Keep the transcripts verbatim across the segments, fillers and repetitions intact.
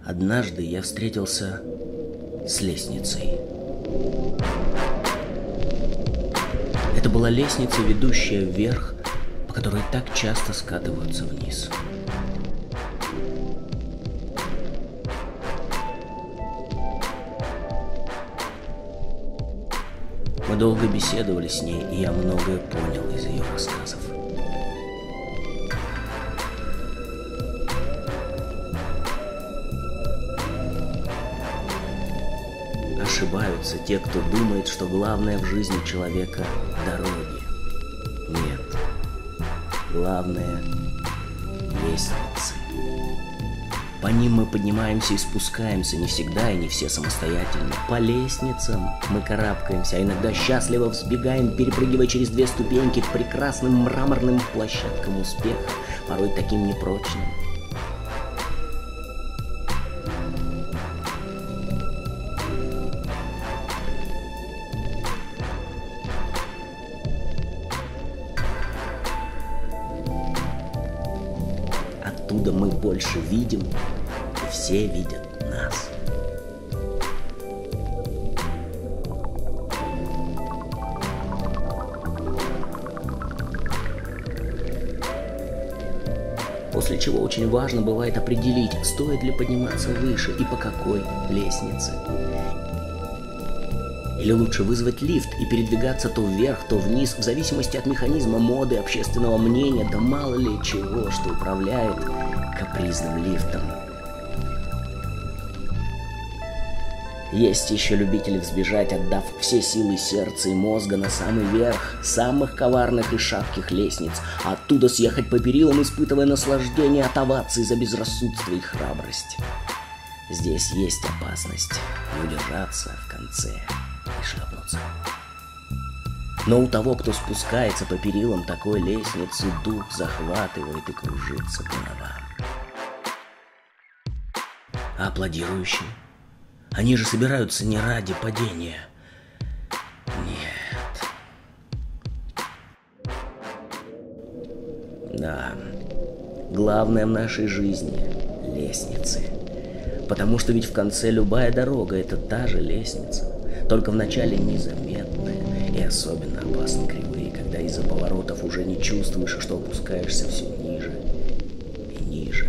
Однажды я встретился с лестницей. Это была лестница, ведущая вверх, по которой так часто скатываются вниз. Мы долго беседовали с ней, и я многое понял из ее рассказов. Ошибаются те, кто думает, что главное в жизни человека – дороги. Нет. Главное – лестницы. По ним мы поднимаемся и спускаемся, не всегда и не все самостоятельно. По лестницам мы карабкаемся, а иногда счастливо взбегаем, перепрыгивая через две ступеньки к прекрасным мраморным площадкам успеха, порой таким непрочным. Оттуда мы больше видим, и все видят нас. После чего очень важно бывает определить, стоит ли подниматься выше и по какой лестнице. Или лучше вызвать лифт и передвигаться то вверх, то вниз, в зависимости от механизма моды, общественного мнения, да мало ли чего, что управляет капризным лифтом. Есть еще любители взбежать, отдав все силы сердца и мозга на самый верх самых коварных и шатких лестниц, а оттуда съехать по перилам, испытывая наслаждение от оваций за безрассудство и храбрость. Здесь есть опасность не удержаться в конце и шлепнуться. Но у того, кто спускается по перилам такой лестницы, дух захватывает и кружится голова. А аплодирующие? Они же собираются не ради падения. Нет. Да, главное в нашей жизни — лестницы. Потому что ведь в конце любая дорога — это та же лестница, только вначале незаметная, и особенно опасны кривые, когда из-за поворотов уже не чувствуешь, что опускаешься все ниже и ниже.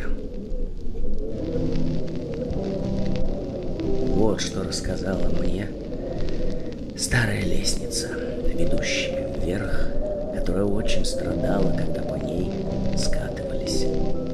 Вот что рассказала мне старая лестница, ведущая вверх, которая очень страдала, когда по ней скатывались